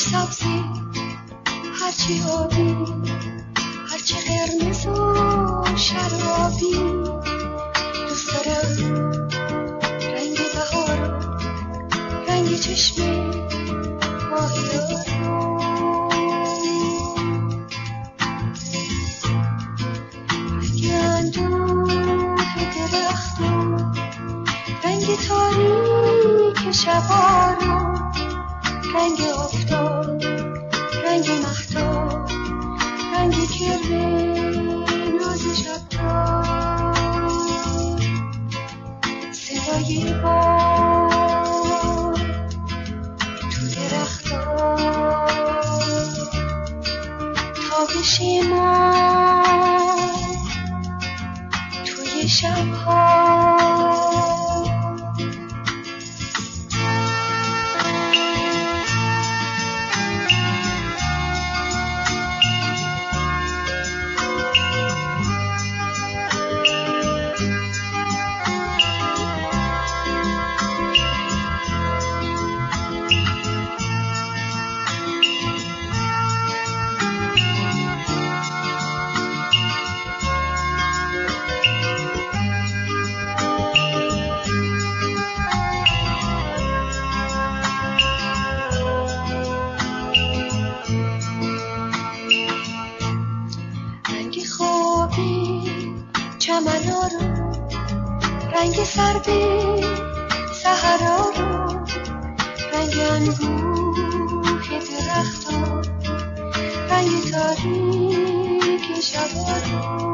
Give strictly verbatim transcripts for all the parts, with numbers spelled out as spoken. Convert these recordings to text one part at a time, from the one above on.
سبزی هرچی آبی هرچی قرمز و شرابی دوست دارم رنگ بهار رنگ چشم ماهیار رنگ اندوه درخت و رنگ تاریک شبا رو رنگ آفتاب رنگ مهتاب رنگ کرده ناز شب‌تاب صدای باد تو درخت‌ها تابش ما توی شب‌ها چمنا رو رنگ سرد صحرا رو رنگ انگوه درختا رنگ تاریک شبا رو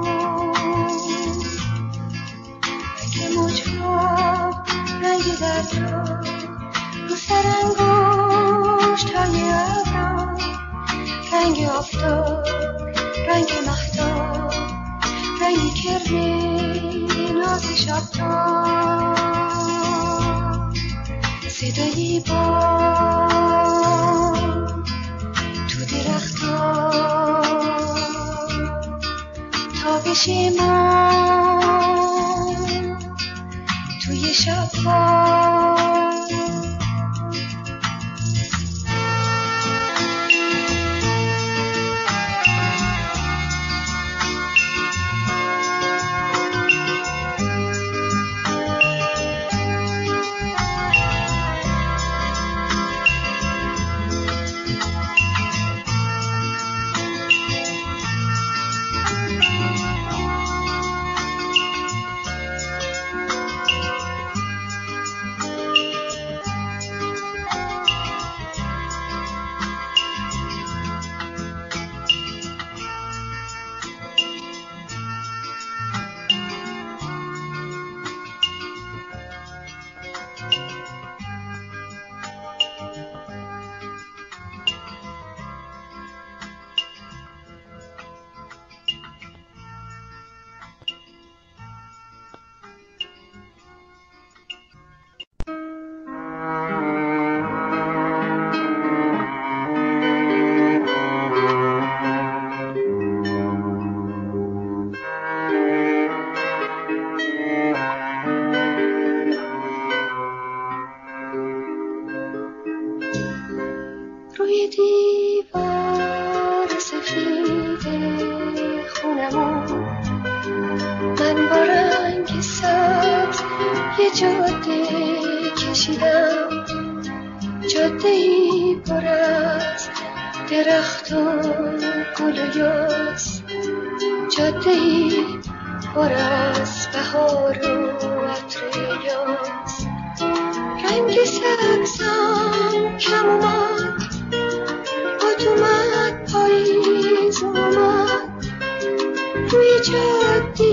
رنگ موجها رنگ دریا رو سر انگشت‌های ابرا رنگ آفتاب رنگ مهتاب رنگ کرده ناز شب‌تاب صدای باد تو درخت‌ها تابش ما توی شب‌ها روی دیوار سفید خونمون من با رنگ سبز یه جاده کشیدم جاده‌ای پر از درخت و گل و یاس جاده‌ای پر از بهار و عطر یاس رنگ سبزم کم اومد باد اومد پاییز اومد روی جاده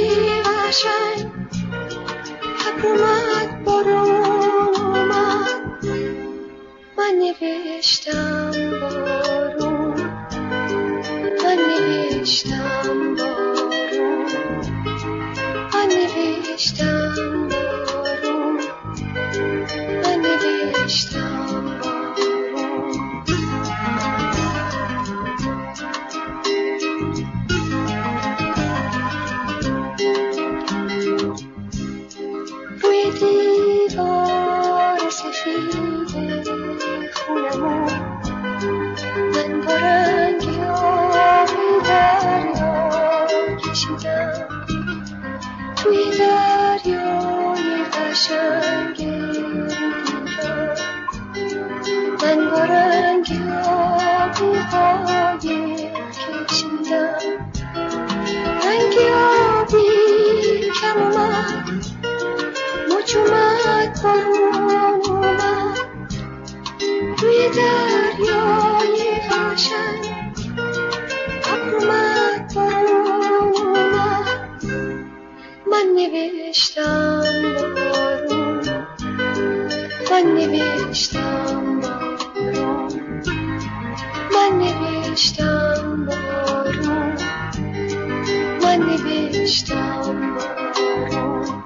قشنگ ابر اومد بارون اومد من نوشتم بارون من نوشتم بارون من نوشتم بارون من نوشتم بارون روی دیوار سفید خونمون نوشتم بارون، من نوشتم بارون، من نوشتم بارون، من نوشتم بارون.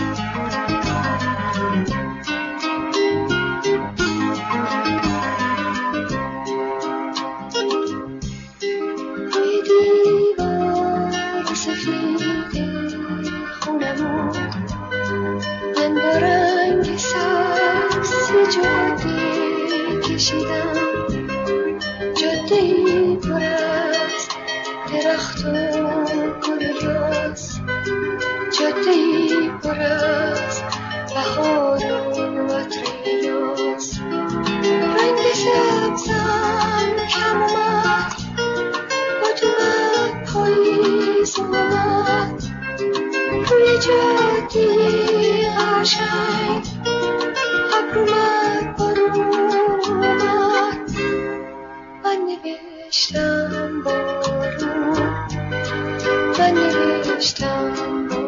روی دیوار سفید خونمون من با رنگ سبز جاده کشیدم، جاده‌ای پر از درخت و گل و یاس، جاده‌ای پر از بهار و عطر یاس. رنگ سبزم کم اومد، باد اومد پاییز اومد، روی جاده قشنگ ابر اومد بارون اومد. من نوشتم بارون، من نوشتم بارون.